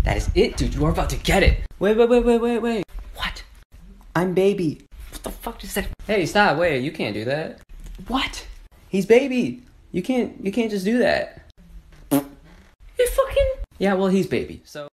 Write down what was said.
That is it, dude. You are about to get it. Wait. What? I'm baby. What the fuck just said? Hey, stop. Wait, you can't do that. What? He's baby. You can't just do that. You fucking... Yeah, well, he's baby, so...